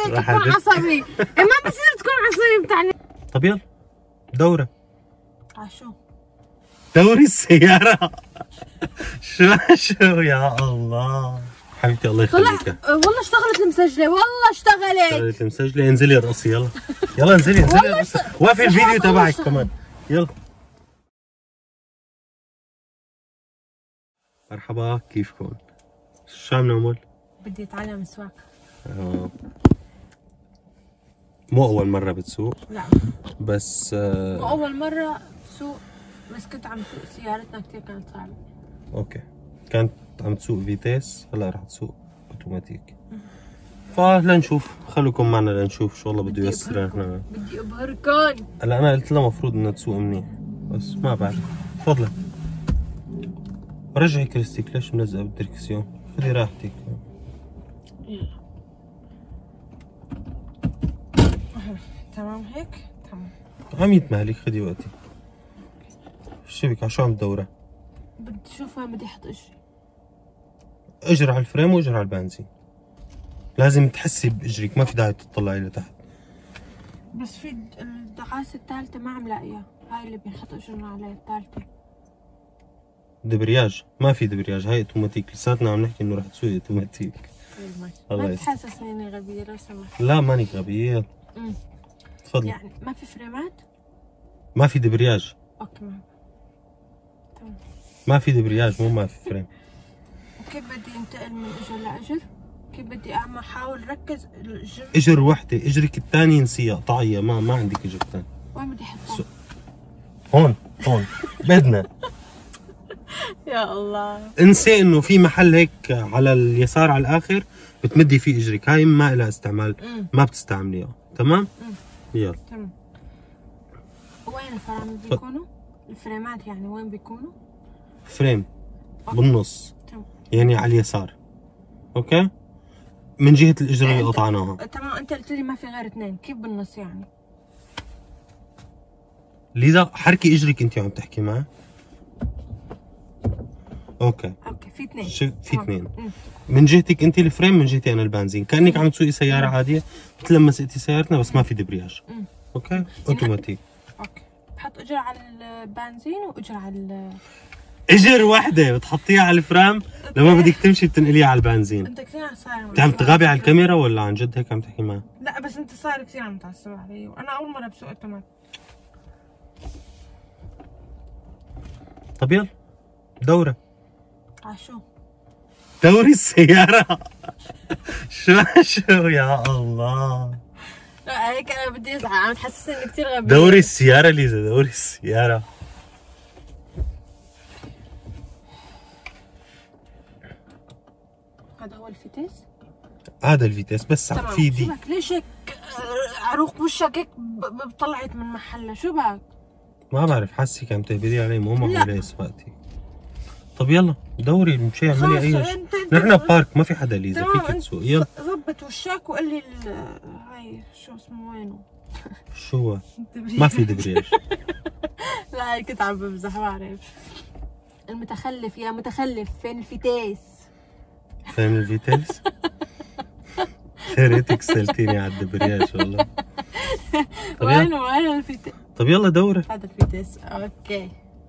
هيك تكون عصبي. ما بصير تكون عصبي بتاعني. طب يلا دورة. عشو؟ دوري السيارة. شو يا الله حبيبتي الله يخليك. والله اشتغلت المسجلة، والله اشتغلت المسجلة. انزلي ارقصي يلا. يلا انزلي ارقصي. وقفي الفيديو تبعك كمان. يلا. مرحبا كيفكم؟ شو عم نعمل؟ بدي اتعلم السواقة. مو أول مرة بتسوق؟ لا بس مو أول مرة بسوق، بس كنت عم سوق سيارتنا كثير كانت صعبة. اوكي كانت عم تسوق فيتيس، هلا رح تسوق اوتوماتيك. فلنشوف، خلوكم معنا لنشوف شو والله بده ييسر. احنا بدي ابهركم. هلا انا قلت لها المفروض انها تسوق منيح بس ما بعرف. تفضلي رجعي كريستيك، ليش ملزقه بالدركسيون؟ خذي راحتك. يلا تمام هيك تمام. عم يتمهلك، خذي وقتك. شو بك؟ على شو عم تدوري؟ بدي اشوف وين بدي احط اجري. اجري على الفريم واجري على البنزين. لازم تحسي باجريك، ما في داعي تطلعي لتحت. بس في الدعاسة الثالثة ما عم لاقيها، هاي اللي بنحط اجرنا عليها الثالثة. دبرياج؟ ما في دبرياج، هاي اوتوماتيك. لساتنا عم نحكي انه رح تسوقي اوتوماتيك. ما تحسسني اني غبية لو سمحت. لا ماني غبية. تفضلي. يعني ما في فريمات؟ ما في دبرياج. اوكي تمام. ما في دبرياج، مو ما في فريم. وكيف بدي انتقل من اجر لاجر؟ كيف بدي اعمل؟ احاول ركز اجر وحده، اجرك الثاني انسيها، قطعيها. ما عندك اجر ثاني. وين بدي احطها؟ هون بدنا. يا الله. انسي انه في محل هيك على اليسار على الاخر بتمدي فيه اجرك، هاي ما لها استعمال. ما بتستعمليها. تمام؟ يلا تمام. وين الفرامل بيكونوا؟ الفريمات يعني وين بيكونوا؟ فريم بالنص. تمام. يعني على اليسار. اوكي؟ من جهة الإجرة اللي قطعناها. تمام. انت قلت لي ما في غير اثنين، كيف بالنص يعني؟ لذا حركي اجرك انت وعم تحكي معي. اوكي في اثنين. في اثنين. من جهتك انت الفريم، من جهتي انا البنزين، كانك عم تسوقي سيارة عادية مثل لما سقتي سيارتنا بس ما في دبرياج. اوكي؟ اوتوماتيك. اوكي. بحط اجر على البنزين واجر على اجر وحده بتحطيها على الفرام، لما بدك تمشي بتنقليها على البنزين. انت كثير صاير انت عم تغابي على الكاميرا ولا عن جد هيك عم تحكي معي؟ لا بس انت صاير كثير عم تعصب علي، وانا اول مره بسوق اوتوماتيك. طب يلا دورة. عشو؟ دوري السيارة. شو يا الله. لا هيك انا بدي ازعل، عم تحسسني اني كثير غبية. دوري السيارة ليزا، دوري السيارة. هذا هو الفيتيس؟ هذا الفيتيس بس في دي. شو بك؟ ليش هيك عروق وشك هيك طلعت من محلها؟ شو بك؟ ما بعرف، حاسك عم تهبدي علي، مو معقولة سواقتي. طب يلا دوري مشي اعملي اي شيء. نحن بارك ما في حدا ليزا، فيك تسوقي. يلا ظبط وشك وقول لي هاي شو اسمه وينه؟ شو؟ ما في دبرياج. لا هيك كنت عم بمزح، بعرف. المتخلف يا متخلف، فين الفيتيس؟ فين الفيتيس؟ يا ريتك سألتيني على الدبرياج والله. وين الفيتيس؟ طب يلا دورة. هذا الفيتيس. اوكي.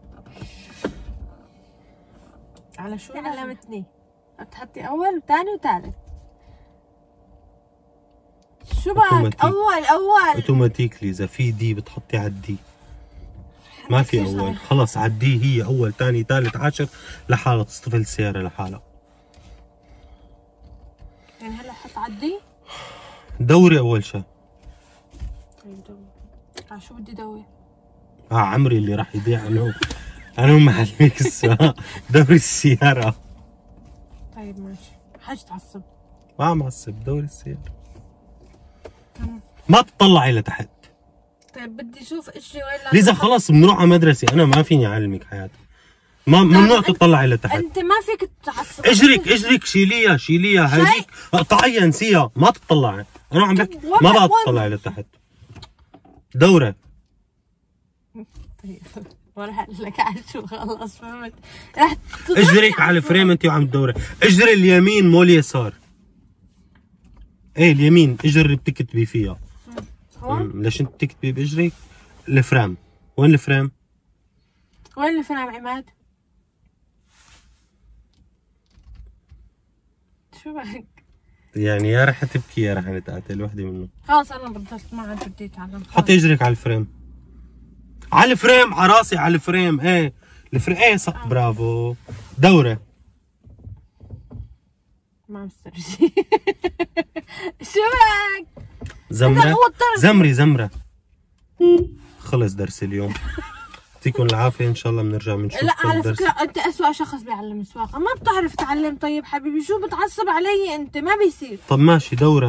على شو علمتني؟ بتحطي اول وثاني وثالث. شو بك؟ اول اوتوماتيك ليزا. في دي بتحطي على الدي، ما في اول. خلص على الدي هي اول ثاني ثالث عاشر لحالها، تصطفل السيارة لحالها. يعني هلا حط على الدي؟ دوري اول شيء. طيب دوري. على شو بدي دوري؟ عمري اللي راح يضيع انا ومعلمك السواقة. دوري السيارة. طيب ماشي. حاج تعصب. ما عم اعصب، دوري السيارة. ما تطلعي لتحت. طيب بدي اشوف اجري وين. ليزا خلص بنروح على مدرسة، انا ما فيني اعلمك حياتي. ممنوع تطلعي لتحت. انت ما فيك تعصب. اجرك شيليها هذيك، اقطعيها انسيها، ما تطلعي. انا عم بحكي ما بعد تطلعي لتحت. دورة. طيب وراح اقول لك على شو. خلص فهمت. اجريك على الفريم انت وعم تدوري. اجري اليمين مو اليسار. ايه اليمين، اجر اللي بتكتبي فيها. هون؟ ليش انت بتكتبي باجرك؟ الفرام، وين الفرام؟ وين الفرام عماد؟ شو بك؟ يعني يا رح تبكي يا رح نتقاتل، وحده منهم. خلص انا بطلت، ما عاد بدي اتعلم. حطي اجرك على الفريم، على الفريم، على راسي، على الفريم. ايه الفريم، ايه صح، برافو. دورة. ما مسترجي. شو بك؟ زمرة، زمري زمرة. خلص درس اليوم. يعطيكم العافية، ان شاء الله بنرجع بنشوفكم. لا على الدرس. فكرة انت اسوأ شخص بيعلم سواقة، ما بتعرف تعلم. طيب حبيبي شو بتعصب علي انت؟ ما بيصير. طب ماشي، دورة.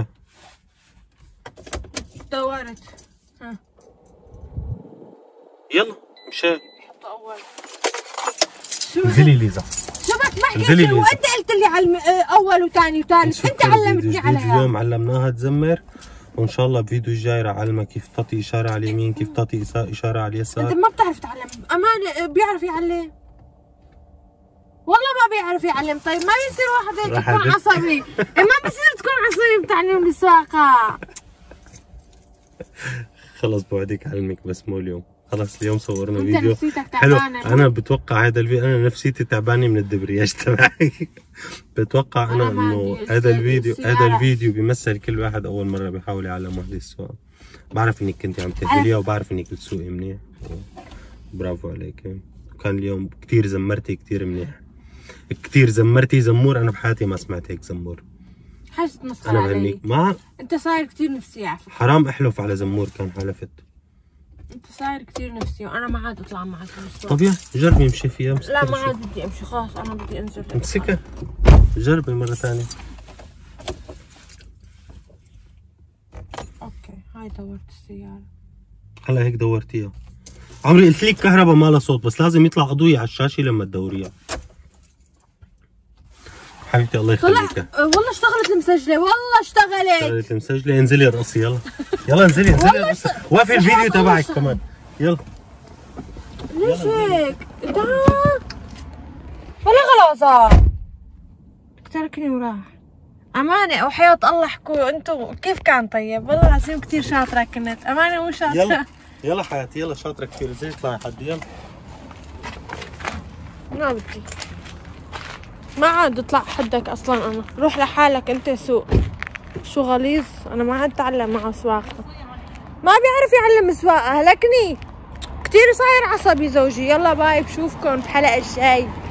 دورت. ها يلا مشي. حط اول. انزلي ليزا. شو بك؟ ما حكيت لي، وانت قلت لي على اول وثاني وثالث، انت علمتني عليها. اليوم علمناها تزمر، وان شاء الله الفيديو الجاي راح اعلمك كيف تعطي اشاره على اليمين، كيف تعطي اشاره على اليسار. انت ما بتعرف تعلم، امانه. بيعرف يعلم؟ والله ما بيعرف يعلم. طيب ما بيصير واحد هيك يكون عصبي. ما بيصير تكون عصبي بتعلم السواقه. خلص بوعدك علمك، بس مو اليوم. خلص اليوم صورنا انت فيديو نفسيتك حلو. تعبانه. انا بتوقع هذا الفيديو، انا نفسيتي تعبانه من الدبرياج تبعي. بتوقع انا انه هذا الفيديو بيمثل كل واحد اول مره بيحاول يعلم وحده السواقه. بعرف انك كنتي عم تهدليها، وبعرف انك بتسوقي منيح. برافو عليك. وكان اليوم كثير زمرتي كثير منيح، كثير زمرتي زمور. انا بحياتي ما سمعت هيك زمور. حاجه تمسخر انا علي. بهنيك. ما انت صاير كثير نفسي على فكره. حرام احلف على زمور كان حلفت. انت صاير كثير نفسي، وانا ما عاد اطلع معك بالسواقه. طب يلا جربي امشي فيها. لا ما عاد بدي امشي، خلاص انا بدي انزل. امسكها، جربي مرة ثانية. اوكي هاي دورت السيارة. هلا هيك دورتيها. عمري قلت لك كهرباء ما لها صوت، بس لازم يطلع أضوية على الشاشة لما تدوريها. حبيبتي الله يخليك. والله اشتغلت المسجلة، والله اشتغلت المسجلة. انزلي ارقصي يلا. يلا انزلي ارقصي. وقفي الفيديو تبعك كمان. يلا. ليش هيك؟ تعال. ولا غلطة. تركني وراح. أمانة وحياة الله احكوا انتو كيف كان. طيب والله العظيم كثير شاطرة كنت، أمانة مو شاطرة. يلا يلا حياتي، يلا شاطرة كثير. زي اطلعي حد. يلا. ما بدي، ما عاد اطلع حدك اصلا. انا روح لحالك انت سوق. شو غليظ. انا ما عاد اتعلم معه سواقه، ما بيعرف يعلم سواقه. هلكني كثير صاير عصبي زوجي. يلا باي، بشوفكم بحلقه الجاي.